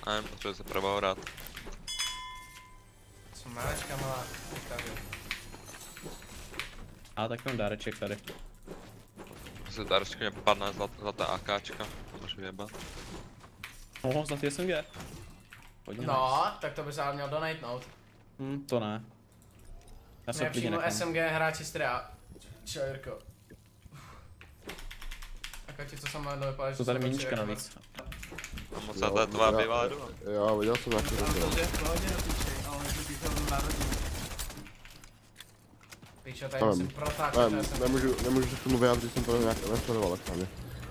Nevím, potřebuje se probourat. Co máš, kamarád? A tak mám dáreček tady. Se tady mě padne zlatá AKčka, to můžu vyjebat. Zlatý SMG. Hodně No, tak to bys ale měl donatenout. to ne. Já se Ne, klidně přímo nechám. SMG hráči stria. Čau Jirko. Tak ti co jsem mladlo vypadá, že To tady míníčka navíc. A moc to je tvá bývalá doma. Jo, viděl jsem jak to bylo. To je v pohodě do píči, ale kdybych to byl národní. Píčo, tady musím protákat to SMG. Nemůžu se k tomu vyjádřit, jsem to nějak nesledoval extrémně.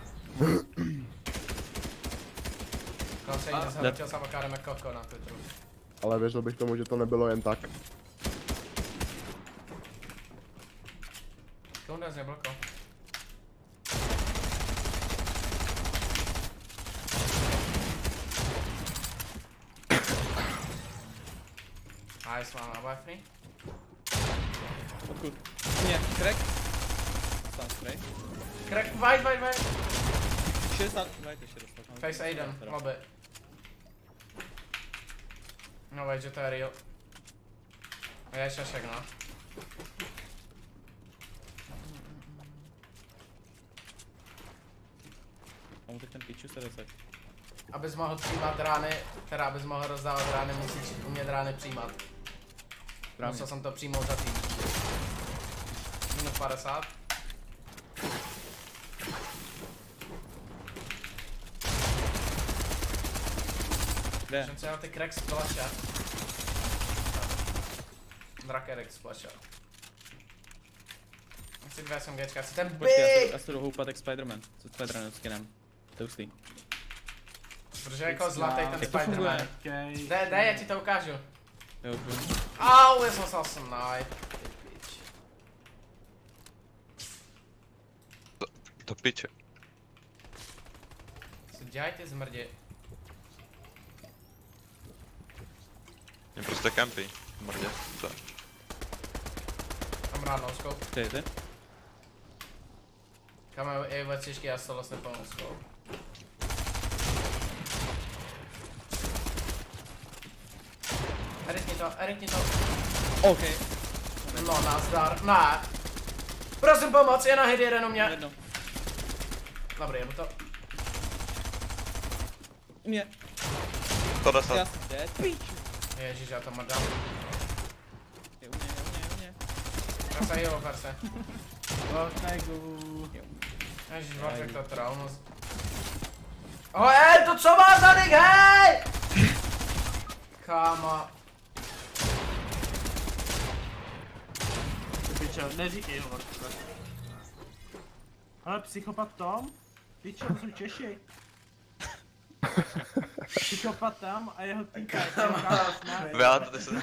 Kam se jde, zhleděl jsem akádeme koko na Twitteru. Ale věřil bych tomu, že to nebylo jen tak. Kounda z neblko. Nice, mám na free. Odkud? Ne, crack. Tam spray. Crack, white. 60, dajte ještě dostat. Face Aiden, lobby. No veď, že to je real. Je šašek, no. Mám teď ten piču 70. Abys mohl přijímat rány, teda abys mohl rozdávat rány, musíš umět rány přijímat. Musel jsem to přijmout za tým. Minus 50. Kde? Jsem si dal ty crack splaše. Drakerek splaše. Chci 2 SMGčka, chci ten Počkej, big! já se jdu houpat jak Spider-Man. Co Spider-Man skinem. To už Protože jako zlatý ten Jak to Spider-Man. funguje? Okay. Dej, já ti to ukážu. Jo, Au, já jsem se knife. To piče. Co dělají ty zmrdi? Mě prostě campy. Mrdě. Co? Mám rád noskou. ty? Kam je vecišky, já se vlastně plnou noskou. Eritni to. OK. No, nazdar. Ne. Prosím pomoc, je na hit jeden u mě. Jedno. Dobrý, jedu to. Mě. 110. Já jsem dead. Piču. Ježiš, já to mrdám. Je u mě. Já se heal, verse. Vortegu. Ježiš, Vortek to traumus. Oh, to co má za nick, hej! Kámo. Ty pičo, neříkej ho Vortegu. Ale psychopat Tom? Pičo, to jsou Češi. Psychopat tam a jeho týka je Vyjádřete se.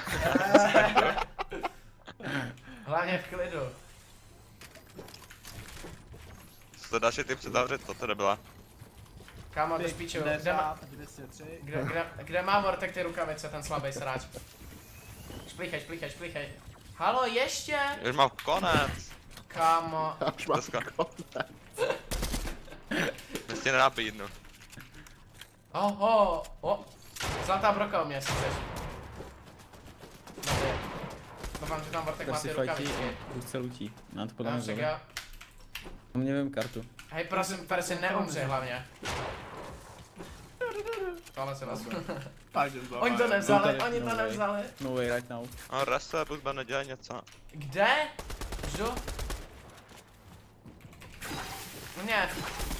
Hlavně v klidu. Co to další typ zavřet, to teda byla. Kámo, to spíču, kde má Vortek ty rukavice, ten slabý sráč? Šplíchej. Halo, ještě? Už mám konec. Kámo. Až mám Dneska. konec. Mě tě nenápí jednu. Zlatá broka u mě, jestli chceš. Dobře. Doufám, že tam Vortek má ty rukavičky. Už se lutí. Mám to podle Já mě čekaj, zole. Mám nevím kartu. hej, prosím, Persi, neumři hlavně. Tohle se vás. Oni to nevzali, No way right now. A Rasa, Buzba nedělá něco. Kde? Ždu? Ne.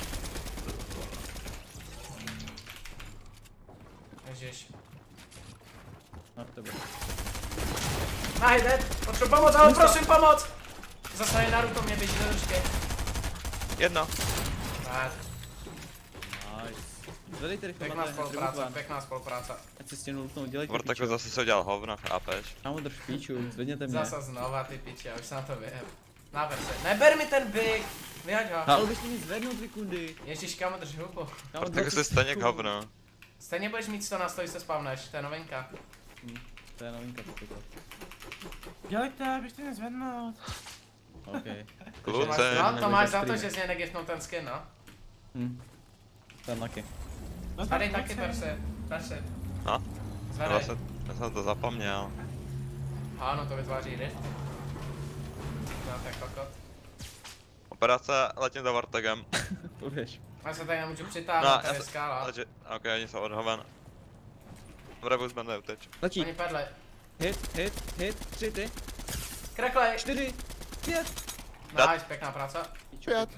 Ježiš. Na tebe. Najde, potřebuji pomoc, ale prosím pomoc! Zase je Naruto, mě běží do ručky. Jedno. Tak, Nice. Zvedejte rychle pěkná spolupráce. Ať si stěnu lutnou, dělejte Vortek pičo. zase se udělal hovno, chápeš? Kámo, drž píču, zvedněte mě. Zase znova ty piče, už se na to vyjeb. Naber se, neber mi ten big! Vyhoď ho. Ale bys mě zvednout 2 sekundy. Ježiš, kámo, drž hubu. Kámo, Vortek 20 se stejně k sekund. hovno. Stejně budeš mít 100 na 100, když se spavneš, to je novinka. To je novinka to. Dělejte, běžte mě zvednout. OK. Kluce. No, to máš za to, že jsi mě negiftnul ten skin, no. To je lucky. No Tady taky, Persi. No, Zvedej. já jsem to zapomněl. Ano, to vytváří rift. No, tak kokot. Operace, letím za Vortegem. Poběž. Já se tady nemůžu No, přitáhnout, tady je skála. Ok, oni jsou odhoven. Rebus bende uteč. Letí. Oni padli. Hit, 3 ty, Kreklej! 4, 5. Nice, pěkná práce. 5.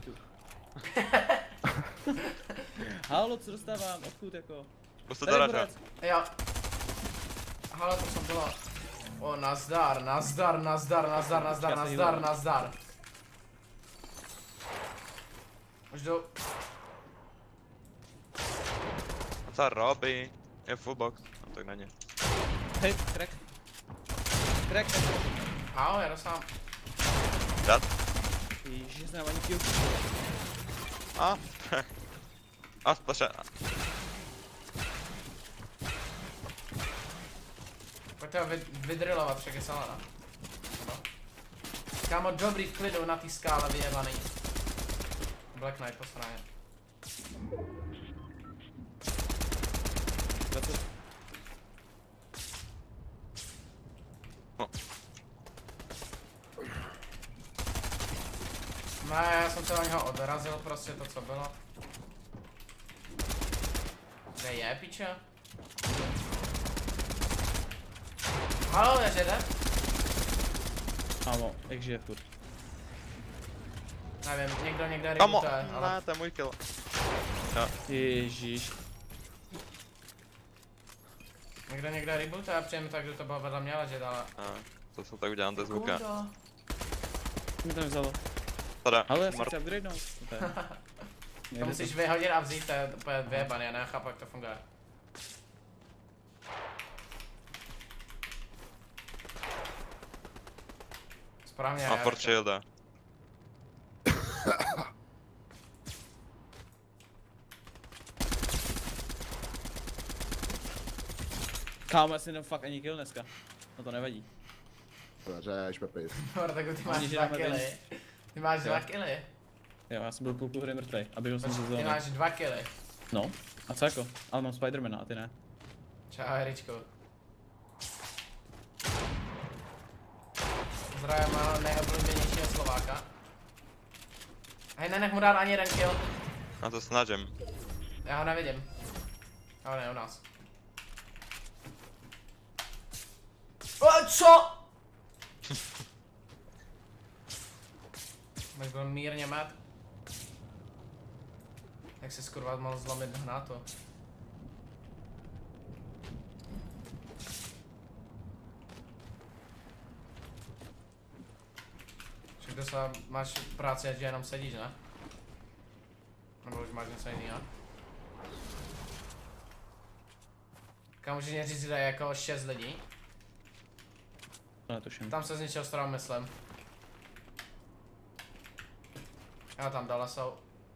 Halo, co dostávám? Odkud jako? Puste Tady Darača. borec. Jo. Hele, to jsem bylo. O, nazdar, nazdar, nazdar, nazdar, nazdar, nazdar, nazdar. Už jdu. A co robí? Je full box. No tak není. Hit, crack. Crack. Ahoj, já dostám. Dat. Ježiš, znám ani kill. A. A splaše. Pojďte ho vydrilovat, však je salada. No. Kámo, dobrý v klidu na té skále vyjebaný. Black Knight po straně. 20. Ne, já jsem se na něho odrazil, prostě to, co bylo. Kde je, piče? Halo, je jede? Ámo, jak žije furt. Nevím, někdo někde Kamo, rebootuje, ale... ne, to je můj kill. Ježíš. Někdo někde rebootuje a přijeme tak, že to bylo vedle mě ležet, ale... To jsem tak udělám, to je zvuka. Kurdo. Mě tam vzalo. Tada, Ale já si chci upgradenout. No to je. To musíš vyhodit a vzít, to je úplně vyjebaný, já nechápu, jak to funguje. Správně, mám fort shielda. Kámo, já si nedám fakt ani kill dneska. No to nevadí. Neřeš, Pepis. Hortaku, ty máš Oni, že 2 dáme killy. Ty máš Jo. 2 killy. Jo, já jsem byl půlku hry mrtvej, abych jsem se Ty zelený. máš 2 killy. No, a co jako? Ale mám Spidermana a ty ne. Čau, Heričko. Zdravím mého nejoblíbenějšího Slováka. Hej, nenech mu dát ani jeden kill. Na to snažím. Já ho nevidím. Ale ne, u nás. O, co? Bych byl mírně mad. Jak si skurva mohl zlomit hnátu. Však to se máš práci, že jenom sedíš, ne? Nebo už máš něco jiného? Kam můžeš mě říct, že je jako 6 lidí? To netuším. Tam se zničil strom, myslím. Jo, tam dole jsou.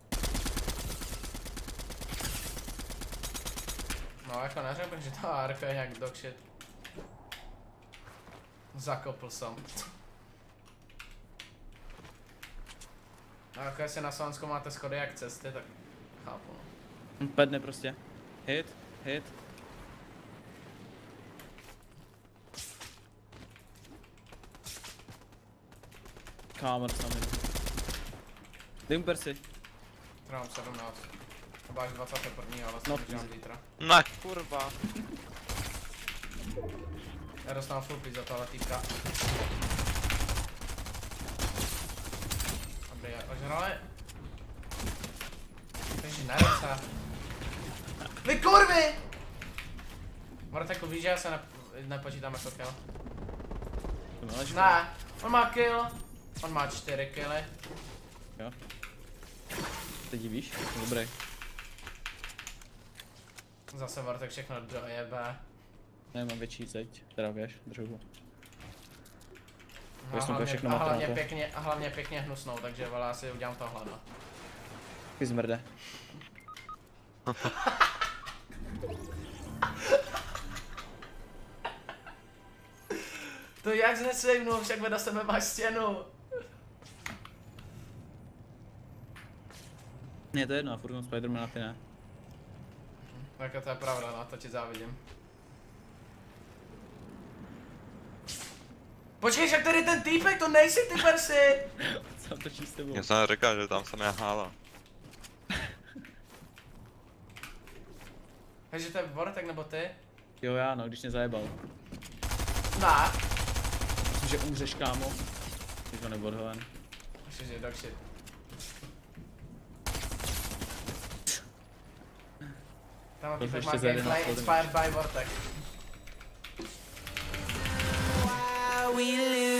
No, jako neřekl bych, že to ARK je nějak dog shit. Zakopl jsem. No, jako jestli na Slovensku máte schody jak cesty, tak chápu. No. Padne prostě. Hit, hit. Kámo, dostal mi. Dimper si. Mám 17. To až 21. ale No, jsem zítra. Ne, kurva. Já dostanu full piece za tohle týpka. Dobrý, ožrali. Takže neruce. Vy kurvy! Vorteku, víš, že já se nepočítám jako kill. To máš. Ne, on má kill. On má 4 killy. Jo. Teď divíš? Dobrý. Zase Vortek všechno dojebe. Ne, mám větší zeď. Teda víš, držu. A Jasně, všechno hlavně, a, má hlavně trápu. pěkně, a hlavně pěkně hnusnou, takže vole, já si udělám tohle, no. Ty zmrde. To jak znesejmnu, však vedle sebe máš stěnu. Ne, to je jedno, a furt mám Spidermana, ty ne. Tak to je pravda, no, to ti závidím. Počkej, jak tady ten týpek, to nejsi ty Persi! Co točí s tebou? Já jsem říkal, že tam jsem já hála. Takže to je Vortek nebo ty? Jo já no, když mě zajebal. Ne. Myslím, že umřeš kámo. Když ho nebudu odhoven. Myslím, že dog shit. Tam To týpek má ještě za jeden gameplay náklad inspired by Vortek. we live